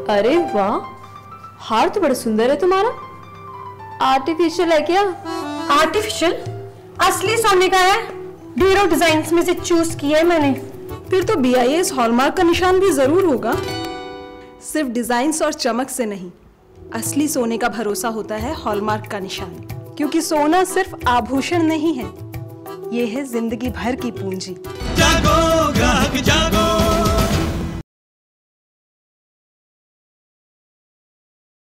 अरे वाह, हार तो बड़ा सुंदर है तुम्हारा। आर्टिफिशियल है क्या? आर्टिफिशियल? असली सोने का है। ढेरों डिजाइन्स में से चूज किया है मैंने। फिर तो BIS हॉलमार्क का निशान भी जरूर होगा। सिर्फ डिजाइन्स और चमक से नहीं, असली सोने का भरोसा होता है हॉलमार्क का निशान। क्योंकि सोना सिर्फ आभूषण नहीं है, ये है जिंदगी भर की पूंजी। जागो ग्राहक जागो।